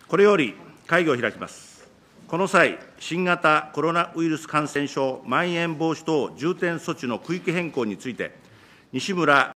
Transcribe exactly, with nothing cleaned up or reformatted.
これより会議を開きます。この際、新型コロナウイルス感染症まん延防止等重点措置の区域変更について、西村